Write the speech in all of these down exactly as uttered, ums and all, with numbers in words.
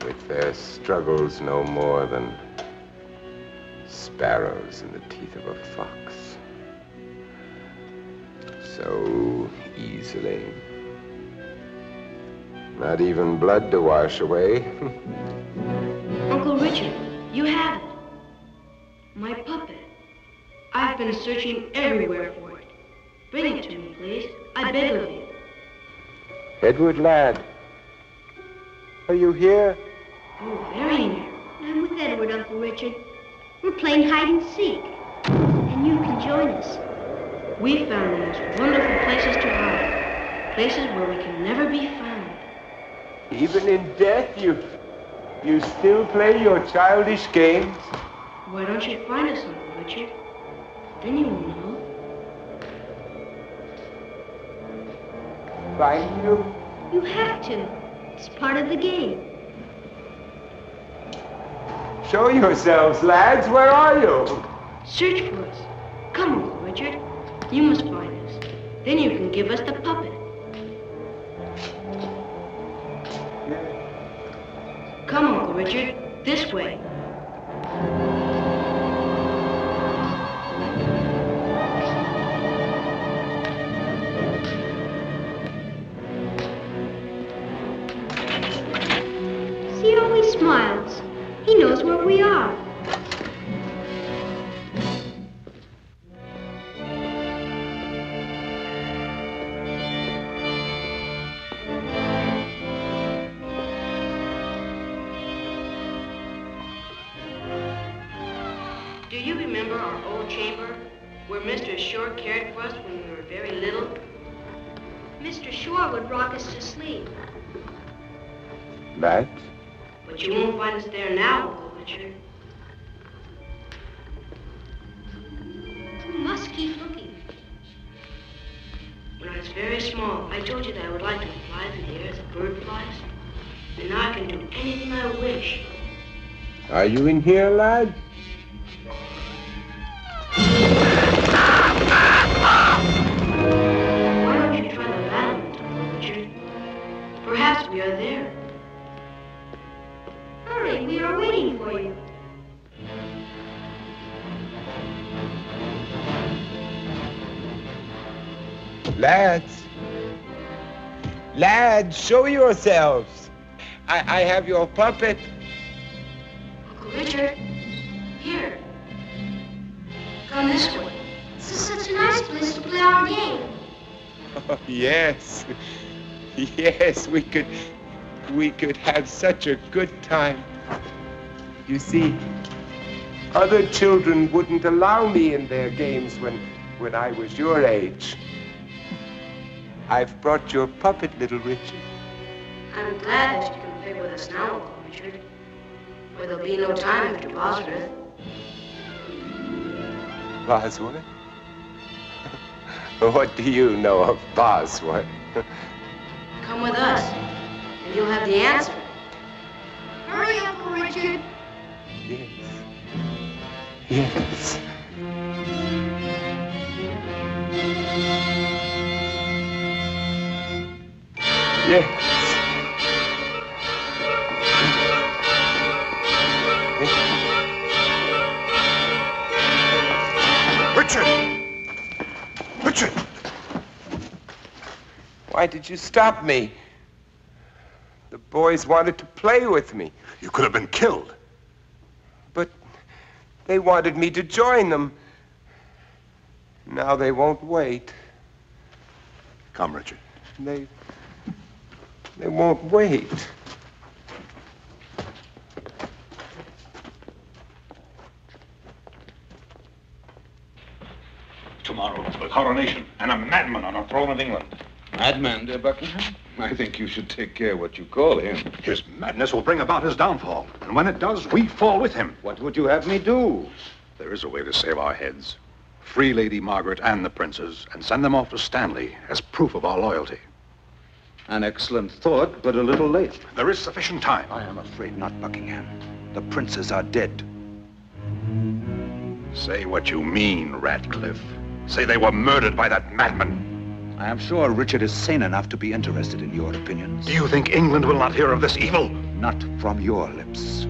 with their struggles no more than sparrows in the teeth of a fox. So easily. Not even blood to wash away. Uncle Richard, you have it. My puppet. I've been searching everywhere for it. Bring it to me, please. I beg of you. Edward, lad. Are you here? Oh, very near. I'm with Edward, Uncle Richard. We're playing hide and seek. And you can join us. We found the most wonderful places to hide. Places where we can never be found. Even in death, you... you still play your childish games? Why don't you find us, Uncle Richard? Then you will know. Find you? You have to. It's part of the game. Show yourselves, lads. Where are you? Search for us. Come, Uncle Richard. You must find us. Then you can give us the puppet. Come, Uncle Richard. This way. See how he smiles. He knows where we are. Do you remember our old chamber where Mister Shore cared for us when we were very little? Mister Shore would rock us to sleep. Lads? But you won't find us there now, Uncle Richard. We must keep looking. When I was very small, I told you that I would like to fly through the air as a bird flies. And now I can do anything I wish. Are you in here, lad? Why don't you try the battlement, Uncle Richard? Perhaps we are there. Hurry, we are waiting for you. Lads. Lads, show yourselves. I, I have your puppet. Uncle Richard, here. Come this way. This is such a nice place to play our game. Oh, yes. Yes, we could... we could have such a good time. You see, other children wouldn't allow me in their games when, when I was your age. I've brought your puppet, little Richard. I'm glad that you can play with us now, Uncle Richard. For there'll be no time after Bosworth. Bosworth? What do you know of Bosworth? Come with us, and you'll have the answer. Hurry, Uncle Richard. Yes. Yes. Yes. Richard! Richard! Why did you stop me? The boys wanted to play with me. You could have been killed. But they wanted me to join them. Now they won't wait. Come, Richard. They... they won't wait. Tomorrow is the coronation, and a madman on the throne of England. Madman, dear Buckingham? I think you should take care what you call him. His madness will bring about his downfall. And when it does, we fall with him. What would you have me do? There is a way to save our heads. Free Lady Margaret and the princes, and send them off to Stanley as proof of our loyalty. An excellent thought, but a little late. There is sufficient time. I am afraid not, Buckingham. The princes are dead. Say what you mean, Radcliffe. Say they were murdered by that madman. I am sure Richard is sane enough to be interested in your opinions. Do you think England will not hear of this evil? not from your lips.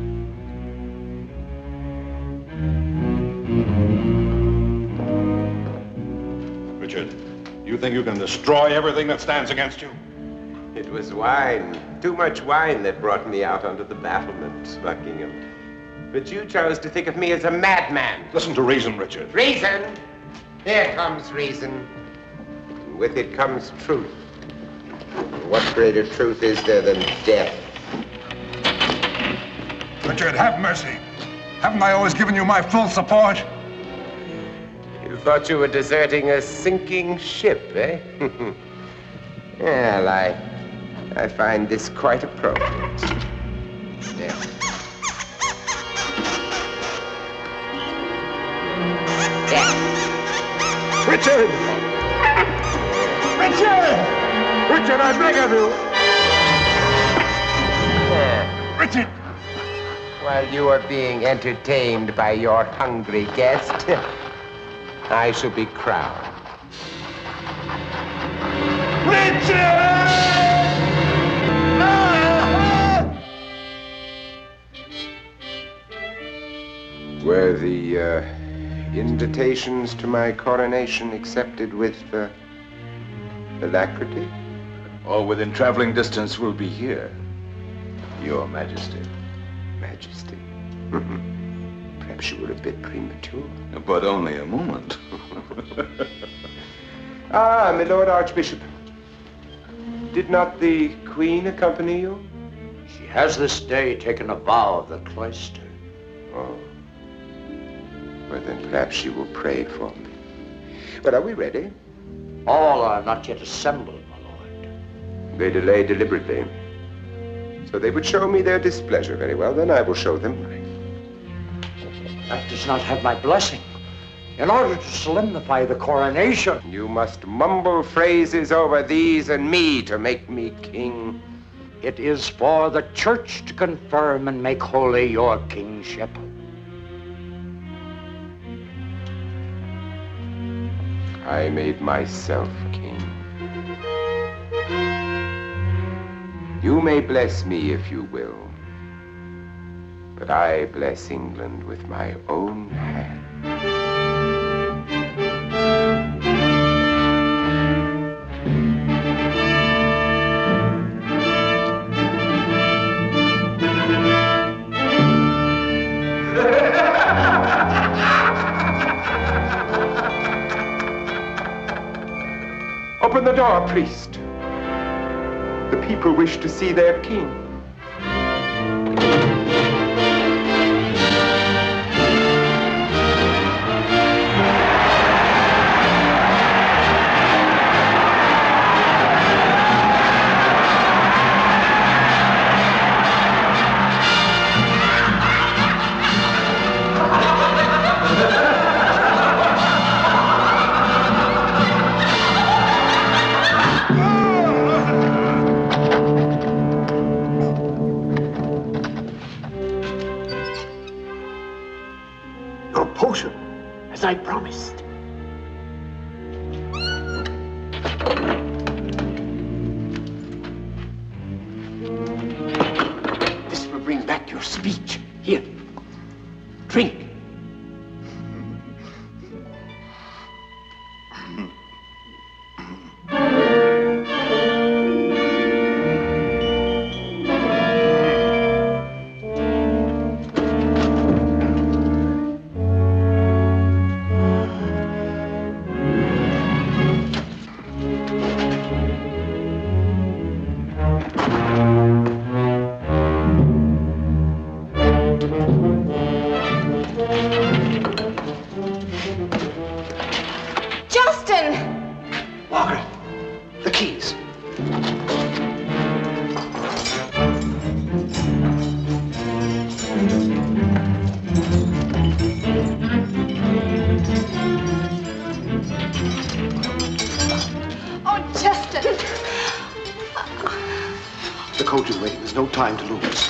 Richard, you think you can destroy everything that stands against you? It was wine, too much wine that brought me out onto the battlements, Buckingham. But you chose to think of me as a madman. Listen to reason, Richard. Reason? Here comes reason. And with it comes truth. What greater truth is there than death? Richard, have mercy. Haven't I always given you my full support? You thought you were deserting a sinking ship, eh? Well, I, I find this quite appropriate. Yeah. Yeah. Richard! Richard! Richard, I beg of you! Yeah. Richard! While you are being entertained by your hungry guest, I shall be crowned. Richard! Were the uh, invitations to my coronation accepted with uh, alacrity? All within traveling distance will be here, Your Majesty. Majesty. Perhaps you were a bit premature. But only a moment. Ah, my Lord Archbishop. Did not the Queen accompany you? She has this day taken a vow of the cloister. Oh. Well, then perhaps she will pray for me. But are we ready? All are not yet assembled, my lord. They delay deliberately. So they would show me their displeasure. Very well, then I will show them mine. That does not have my blessing. In order to solemnify the coronation, you must mumble phrases over these and me to make me king. It is for the church to confirm and make holy your kingship. I made myself king. You may bless me if you will, but I bless England with my own hand. Open the door, priest. The people wish to see their king. as I promised. This will bring back your speech. Here, drink. Time to lose.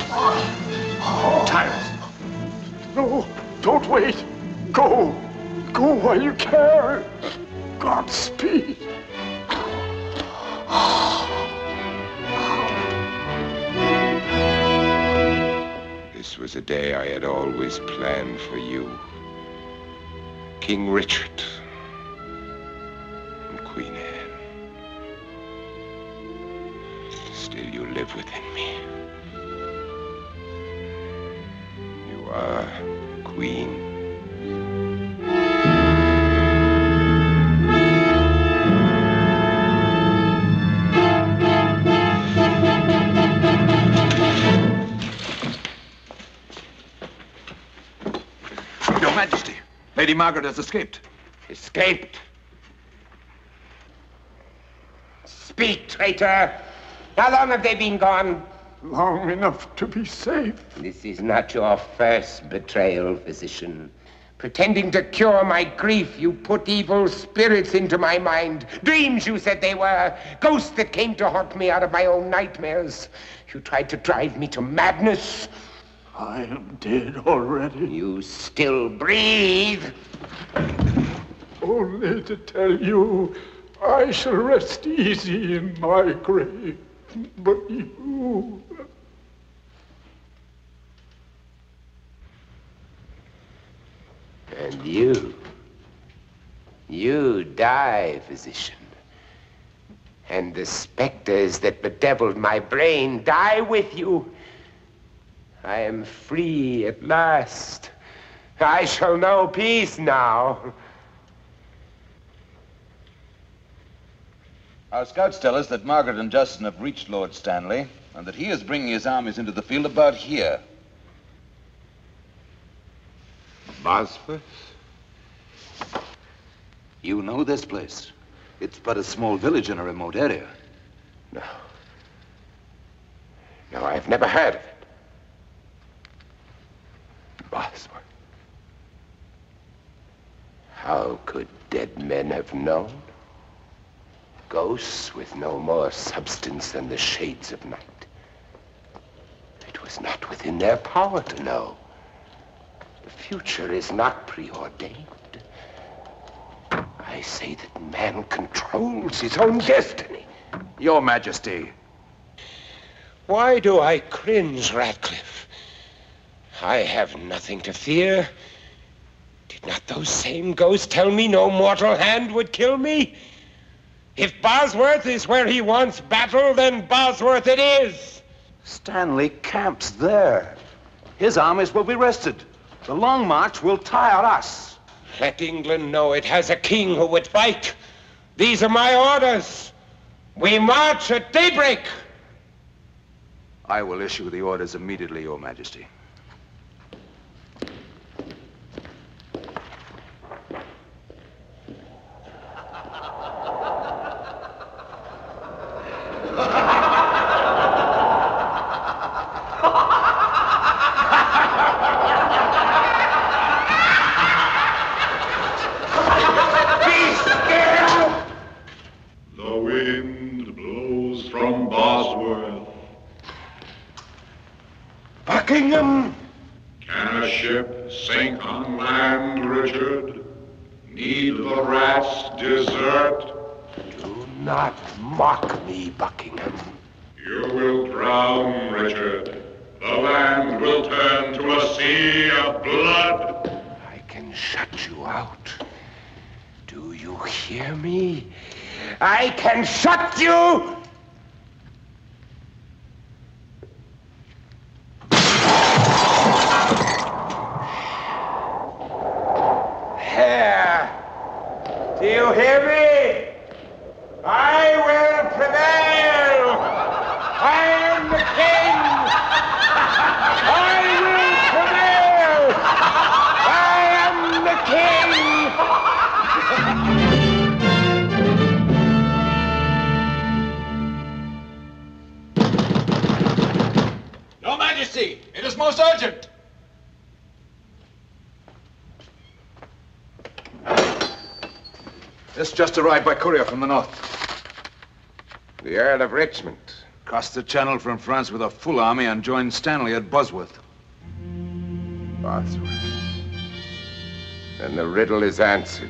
No, don't wait. Go. Go while you can. Godspeed. This was a day I had always planned for you. King Richard and Queen Anne. Still, you live within me. You are Queen. Your Majesty, Lady Margaret has escaped. Escaped? Speak, traitor! How long have they been gone? Long enough to be safe. This is not your first betrayal, physician. Pretending to cure my grief, you put evil spirits into my mind. Dreams, you said they were. Ghosts that came to haunt me out of my own nightmares. You tried to drive me to madness. I am dead already. You still breathe. Only to tell you, I shall rest easy in my grave. But you... And you, you die, physician. And the specters that bedeviled my brain die with you. I am free at last. I shall know peace now. Our scouts tell us that Margaret and Justin have reached Lord Stanley, and that he is bringing his armies into the field about here. Bosworth? You know this place. It's but a small village in a remote area. No. No, I've never heard of it. Bosworth. How could dead men have known? Ghosts with no more substance than the shades of night. It was not within their power to know. The future is not preordained. I say that man controls his own destiny. Your Majesty. Why do I cringe, Ratcliffe? I have nothing to fear. Did not those same ghosts tell me no mortal hand would kill me? If Bosworth is where he wants battle, then Bosworth it is. Stanley camps there. His armies will be rested. The long march will tire us. Let England know it has a king who would fight. These are my orders. We march at daybreak. I will issue the orders immediately, Your Majesty. Buckingham! Can a ship sink on land, Richard? Need the rats desert? Do not mock me, Buckingham. You will drown, Richard. The land will turn to a sea of blood. I can shut you out. Do you hear me? I can shut you! There. Do you hear me? I will prevail. I am the king. I will prevail. I am the king. Your Majesty, it is most urgent. This just arrived by courier from the north. The Earl of Richmond. Crossed the channel from France with a full army and joined Stanley at Bosworth. Bosworth. And the riddle is answered.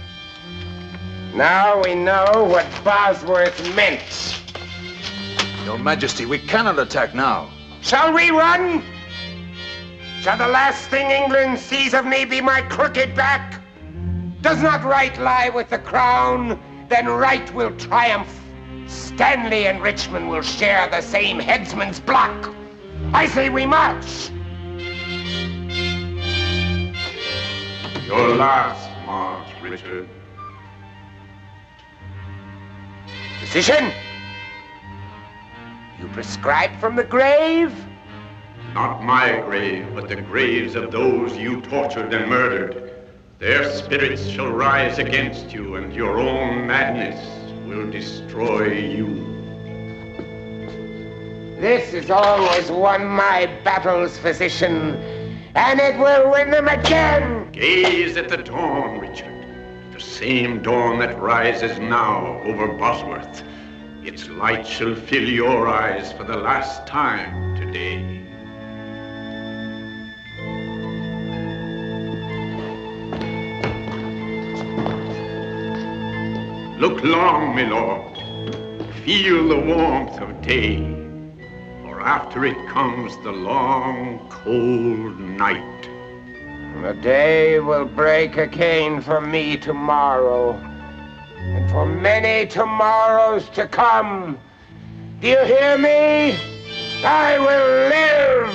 Now we know what Bosworth meant. Your Majesty, we cannot attack now. Shall we run? Shall the last thing England sees of me be my crooked back? Does not right lie with the crown? Then right will triumph. Stanley and Richmond will share the same headsman's block. I say we march. Your last march, Richard. Physician, you prescribe from the grave? Not my grave, but the graves of those you tortured and murdered. Their spirits shall rise against you, and your own madness will destroy you. This has always won my battles, physician, and it will win them again. Gaze at the dawn, Richard. The same dawn that rises now over Bosworth. Its light shall fill your eyes for the last time today. Look long, my lord. Feel the warmth of day. For after it comes the long, cold night. The day will break again for me tomorrow, and for many tomorrows to come. Do you hear me? I will live!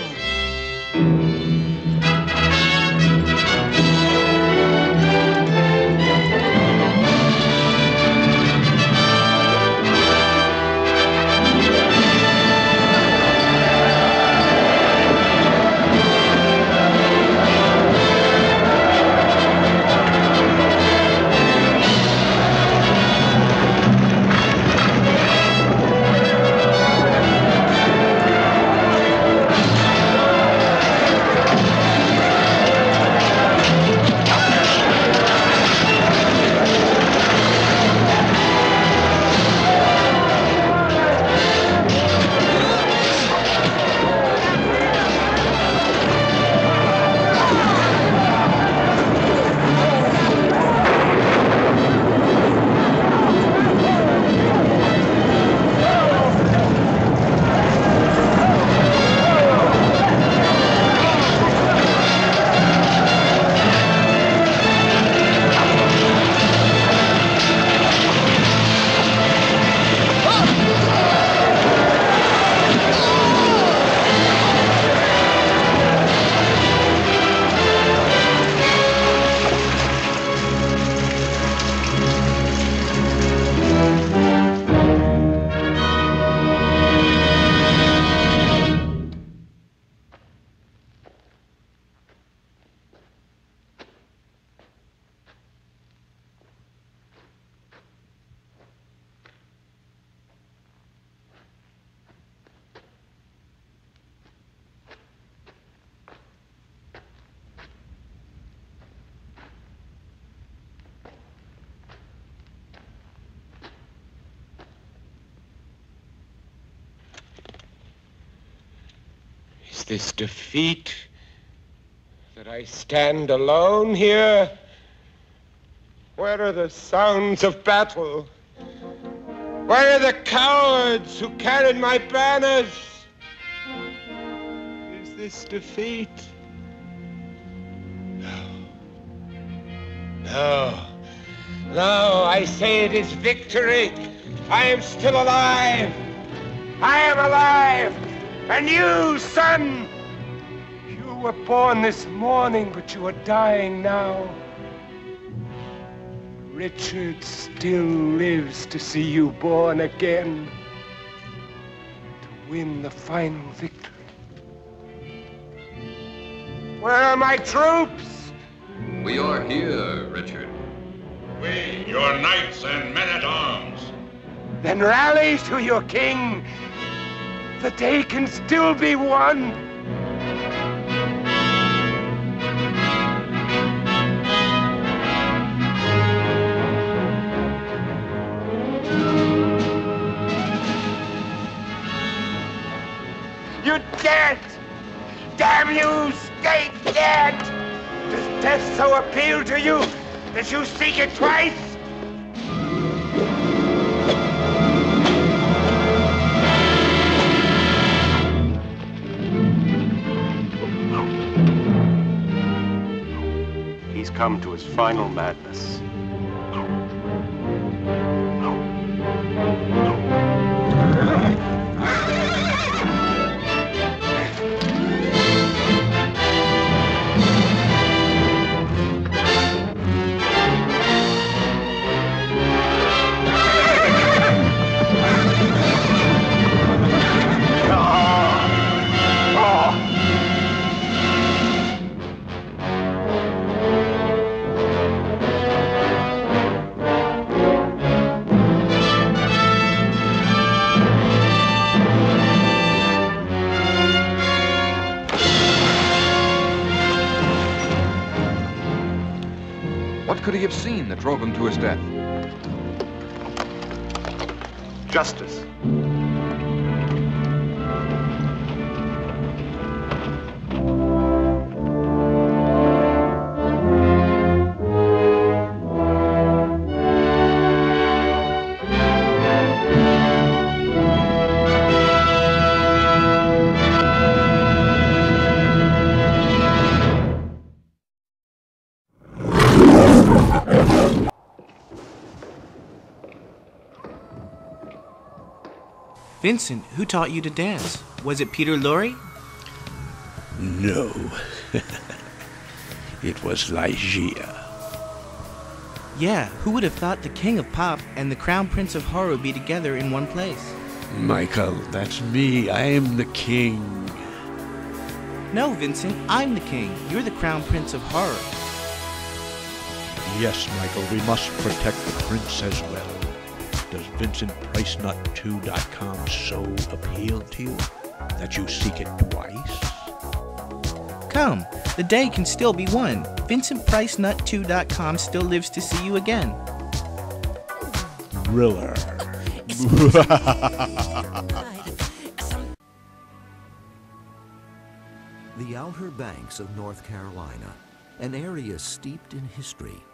Is this defeat, that I stand alone here? Where are the sounds of battle? Where are the cowards who carried my banners? Is this defeat? No. No. No, I say it is victory. I am still alive. I am alive. And you, son, you were born this morning, but you are dying now. Richard still lives to see you born again, to win the final victory. Where are my troops? We are here, Richard. We, your knights and men-at-arms. Then rally to your king. The day can still be won. You're dead! Damn you, stay dead! Just death so appeal to you that you seek it twice? He's come to his final madness. What could he have seen that drove him to his death? Justice. Vincent, who taught you to dance? Was it Peter Lorre? No. It was Ligeia. Yeah, who would have thought the King of Pop and the Crown Prince of Horror would be together in one place? Michael, that's me. I am the king. No, Vincent, I'm the king. You're the Crown Prince of Horror. Yes, Michael, we must protect the prince as well. Does Vincent Price Nut two dot com so appeal to you that you seek it twice? Come, the day can still be won. Vincent Price Nut two dot com still lives to see you again. Thriller. The Outer Banks of North Carolina, an area steeped in history,